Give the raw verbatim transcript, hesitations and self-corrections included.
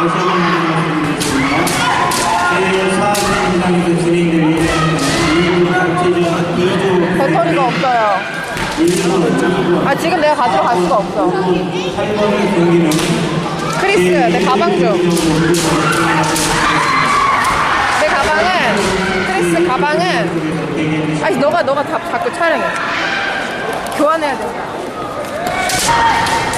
다시 한번 말씀드리겠습니다. 제사 정상에서 진행될 예정입니다. 각제전 이 조 배터리가 없어요. 아 지금 내가 가지러 갈 수가 없어. 삼 번의 경기는 크리스 내 가방 좀. 내 가방은 크리스 가방은 아니 너가 너가 다 자꾸 촬영해. 교환해야 된다.